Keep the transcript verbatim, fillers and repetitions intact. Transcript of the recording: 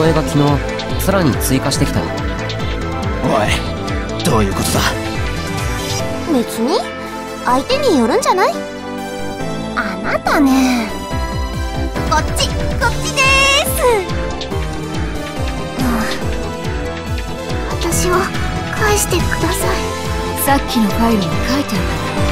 の絵が昨日さらに追加してきたよ。 おい、どういうことだ。 別に相手によるんじゃない？あなたね。こっちこっちでーす。うん、私を返してください。 さっきのファイルに書いてあった。